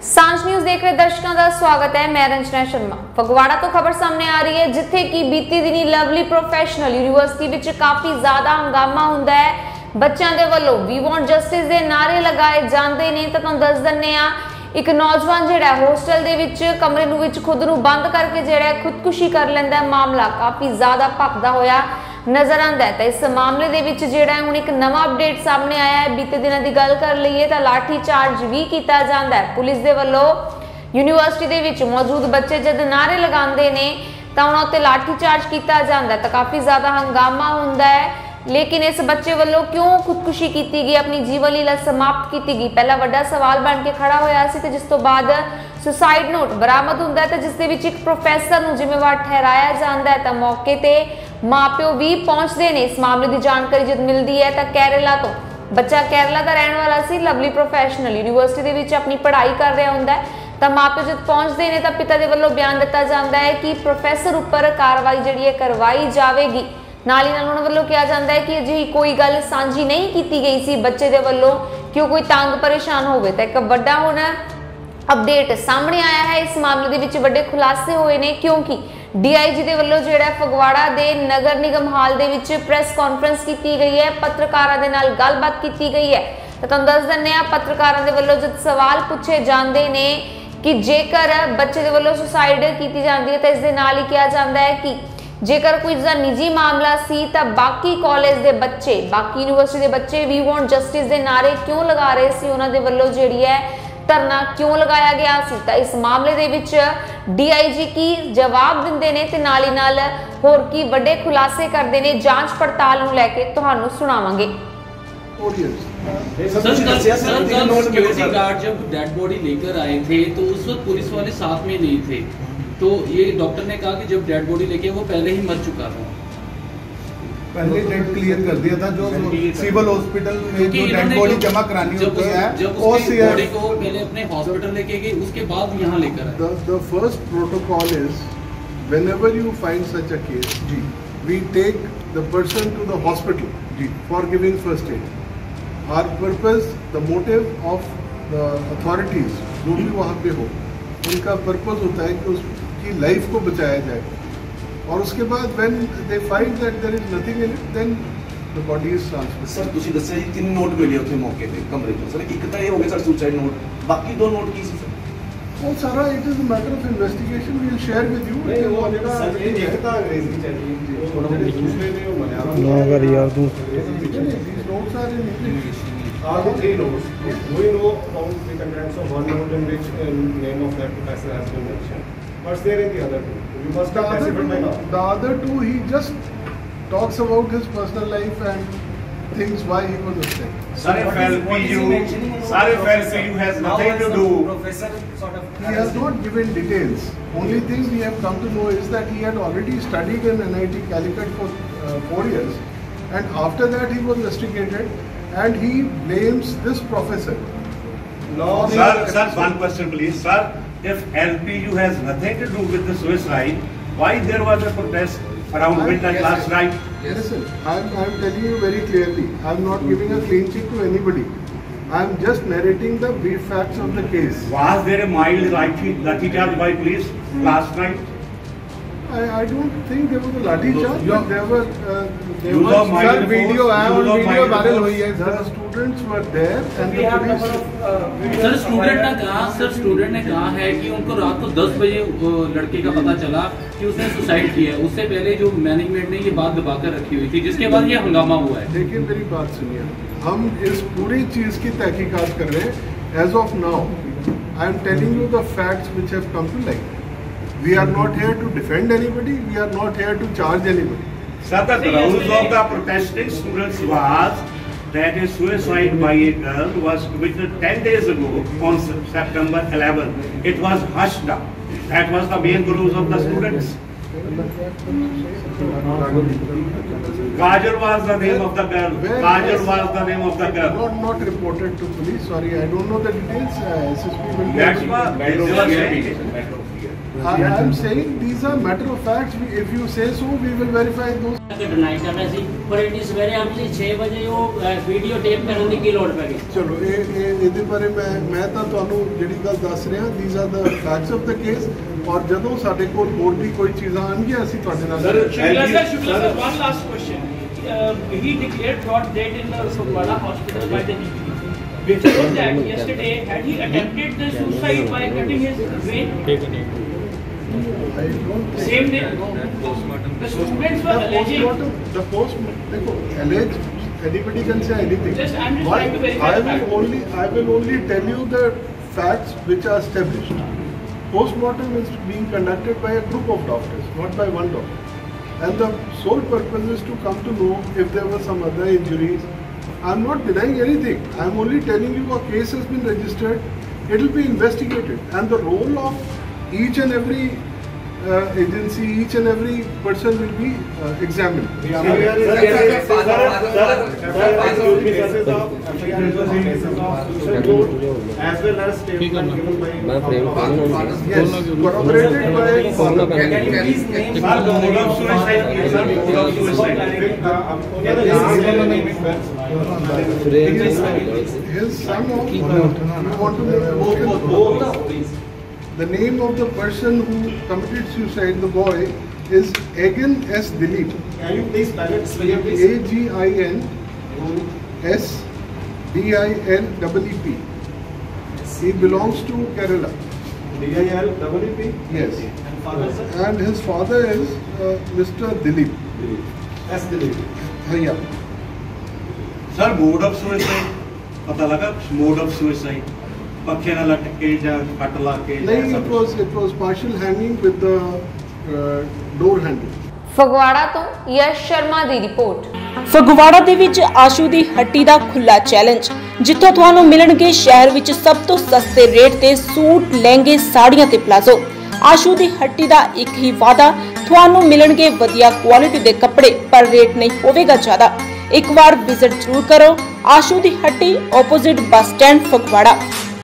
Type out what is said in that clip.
सांझ न्यूज़ देख रहे दर्शकों का स्वागत है। मैं रंजना शर्मा। फगवाड़ा तो खबर सामने आ रही है जिथे कि बीती दिनी लवली प्रोफेशनल यूनिवर्सिटी विच काफी ज्यादा हंगामा हुंदा है। बच्चों के वल्लों वी वांट जस्टिस के नारे लगाए जाते ने। तो तुहानूं दस दिंदे आ एक नौजवान जिहड़ा होस्टल दे विच कमरे नूं विच खुद नूं बंद करके जिहड़ा खुदकुशी कर लैंदा है। मामला काफी ज्यादा भखदा होया नजर आंदा है। तो इस मामले दे विच जिहड़ा हुण एक नवा अपडेट सामने आया है। बीते दिनों की गल कर लईए तो लाठी चार्ज भी किया जाता है। पुलिस दे वल्लों यूनिवर्सिटी दे विच मौजूद बच्चे जद नारे लगाते हैं तो उन्हां उत्ते लाठी चार्ज किया जाता है। तो काफ़ी ज़्यादा हंगामा हुंदा है। लेकिन इस बच्चे वालों क्यों खुदकुशी की गई, अपनी जीवन लीला समाप्त की गई, पहला वड्डा सवाल बन के खड़ा होया सी। ते जिस तो बाद सुसाइड नोट बरामद हुंदा है। तो जिस दे विच एक प्रोफैसर नूं जिम्मेवार ठहराया जाता है। तो मौके ते माँ प्यो भी पहुंचते हैं। इस मामले की जानकारी जब मिलती है तो केरला तो बच्चा केरला का रहने वाला सी, लवली प्रोफेशनल यूनिवर्सिटी दे विच अपनी पढ़ाई कर रहा हुंदा है। तो माँ प्यो जब पहुंचते हैं तो पिता के वल्लों बयान दिता जाता है कि प्रोफैसर उपर कार्रवाई जिहड़ी है करवाई जाएगी। नाल ही नाल उन्हां वल्लों कहा जाता है कि अजिही कोई गल सांझी नहीं की गई सी बच्चे दे वल्लों कि कोई तंग परेशान होवे। तो एक वड्डा हुण अपडेट सामने आया है। इस मामले दे विच वड्डे खुलासे होए ने क्योंकि डीआईजी दे वल्लों जिहड़ा फगवाड़ा दे नगर निगम हाल दे विच प्रेस कॉन्फ्रेंस की गई है, पत्रकारां दे नाल गलबात की गई है। तो तुहानूं दस दिंदे आ पत्रकारां दे वल्लों जद सवाल पूछे जांदे ने कि जेकर बच्चे दे वल्लों सुसाइड की जाती है तो इस दे नाल ही कहा जाता है कि जेकर कोई इसका निजी मामला सी तो बाकी कॉलेज के बच्चे, बाकी यूनिवर्सिटी के बच्चे वी वांट जस्टिस के नारे क्यों लगा रहे सी, उन्हां दे वल्लों जिहड़ी है धरना क्यों लगाया गया सी। तो इस मामले दे विच डीआईजी की जवाब दिंदे ने ते नाल ही नाल होर की वड्डे खुलासे करदे ने। जांच पड़ताल नूं लैके तुहानूं सुणावांगे। सिक्योरिटी गार्ड जब डेड बॉडी लेकर आए थे तो उस वक्त पुलिस वाले साथ में नहीं थे। तो ये डॉक्टर ने कहा कि जब डेड बॉडी लेके वो पहले ही मर चुका था, पहले डेट क्लियर कर दिया था। जो सिविल हॉस्पिटल में जो डेड बॉडी जमा करानी होती है जब उसकी बॉडी को पहले अपने हॉस्पिटल लेके गए उसके बाद यहाँ लेकर आए। The first protocol is whenever you find such a case, we take the person to the hospital for giving first aid. Our purpose, the motive of the authorities जो भी वहाँ पे हो, उनका पर्पस होता है कि उसकी लाइफ को बचाया जाए। और उसके बाद when they find that there is nothing in it, then the body is transferred. Sir ਤੁਸੀਂ ਦੱਸਿਆ ਜੀ 3 ਨੋਟ ਮਿਲੇ ਉੱਥੇ ਮੌਕੇ ਤੇ ਕਮਰੇ ਤੋਂ। ਸਰ ਇੱਕ ਤਾਂ ਇਹ ਹੋ ਗਿਆ ਸਰ ਸੁਸਾਈਡ ਨੋਟ, ਬਾਕੀ 2 ਨੋਟ ਕੀ ਸੀ ਸਰ? ਉਹ ਸਾਰਾ it is a matter of investigation, we will share with you। ਉਹ ਜਿਹੜਾ ਸਰ ਇਹ ਦੇਖਦਾ ਅੰਗਰੇਜ਼ੀ ਚੱਲੀ ਜੀ ਥੋੜਾ ਦੂਸਰੇ ਨੇ ਉਹ ਮਲਿਆਲਮ ਨਾ ਕਰ ਯਾਰ ਤੂੰ these notes are in English. Are the 3 notes? We know about the contents of one note in which name of that professor has been mentioned. What's there in the other 2? You must have classified by now. The other 2, he just talks about his personal life and things why he was upset. Sir, if LPU has nothing to do. Professor sort of He has not given details. Only thing we have come to know is that he had already studied in NIT Calicut for 4 years, and after that he was rusticated, and he blames this professor. No, sir, one question please, sir. If LPU has nothing to do with the suicide, why there was a protest around midnight last night? Listen, I'm telling you very clearly, I'm not giving a clean sheet to anybody. I'm just narrating the brief facts of the case. Was there a mild lathi charge by police last night? I don't think there was a lathi charge, but there were video viral हुई है। The students were there and the police. Sir student ने कहा है कि उनको रात को 10 बजे लड़के का पता चला कि उसने सुसाइड किया है। उससे पहले जो मैनेजमेंट ने ये बात दबाकर रखी हुई थी, जिसके बाद ये हंगामा हुआ है। देखिए मेरी बात सुनिए, हम इस पूरी चीज की तहकीकात कर रहे हैं। As of now, I am telling you the facts which have come to light. We are not here to defend anybody. We are not here to charge anybody. Sir, the grounds of the protesting students was that a suicide by a girl was committed 10 days ago on September 11. It was hushed up. That was the main grounds of the students. Kajal was the name of the girl. Kajal was the name of the girl. Not reported to police. Sorry, I don't know the details. SSP will. That's what. I'm saying these are matter of facts. If you say so, we will verify those. Deny कर रहे सी पर इन्नी सवेरे हम जी 6 बजे वो video tape करने की लोड़ पै गई। चलो ਇਹਦੇ ਬਾਰੇ ਮੈਂ ਤਾਂ ਤੁਹਾਨੂੰ ਜਿਹੜੀ ਗੱਲ ਦੱਸ ਰਿਹਾ, these are the facts of the case, और ਜਦੋਂ ਸਾਡੇ ਕੋਲ ਹੋਰ ਵੀ ਕੋਈ ਚੀਜ਼ਾਂ ਆਣਗੀਆਂ ਅਸੀਂ ਤੁਹਾਡੇ ਨਾਲ Shukla sir, one last question. He declared fraud dead in the Fagwada hospital by the DPP. Before that, yesterday, had he attempted the suicide by cutting his vein? Same day. The students were alleging. The postmortem. Alleged. Anybody can say anything. I'm just trying to verify the fact. I will only tell you the facts which are established. Postmortem is being conducted by a group of doctors, not by one doctor. And the sole purpose is to come to know if there were some other injuries. I'm not denying anything. I'm only telling you a case has been registered. It will be investigated. And the role of each and every agency, each and every person will be examined. As well as statement given by Yes, corroborated by. His son of. You want to name both? The name of the person who committed suicide, the boy, is Agin S. Dilip. Can you please spell it? Agin S Dilep. He belongs to Kerala. Dilep? Yes. And father, sir? And his father is Mr. Dilip. S. Dilip. Yeah. Sir, mode of suicide. पता लगा mode of suicide. पक्के ना लटके जा cut लाके नहीं, it was partial hanging with the door handle. Phagwara ਤੋਂ ਯਸ਼ ਸ਼ਰਮਾ ਦੀ ਰਿਪੋਰਟ। ਫਗਵਾੜਾ ਦੇ ਵਿੱਚ ਆਸ਼ੂ ਦੀ ਹੱਟੀ ਦਾ ਖੁੱਲਾ ਚੈਲੰਜ, ਜਿੱਥੋਂ ਤੁਹਾਨੂੰ ਮਿਲਣਗੇ ਸ਼ਹਿਰ ਵਿੱਚ ਸਭ ਤੋਂ ਸਸਤੇ ਰੇਟ ਤੇ ਸੂਟ, ਲਹਿੰਗੇ, ਸਾੜੀਆਂ ਤੇ ਪਲਾਜ਼ੋ। ਆਸ਼ੂ ਦੀ ਹੱਟੀ ਦਾ ਇੱਕ ਹੀ ਵਾਅਦਾ, ਤੁਹਾਨੂੰ ਮਿਲਣਗੇ ਵਧੀਆ ਕੁਆਲਿਟੀ ਦੇ ਕੱਪੜੇ, ਪਰ ਰੇਟ ਨਹੀਂ ਹੋਵੇਗਾ ਜ਼ਿਆਦਾ। ਇੱਕ ਵਾਰ ਵਿਜ਼ਿਟ ਜ਼ਰੂਰ ਕਰੋ ਆਸ਼ੂ ਦੀ ਹੱਟੀ, ਆਪੋਜ਼ਿਟ ਬੱਸ ਸਟੈਂਡ, ਫਗਵਾੜਾ।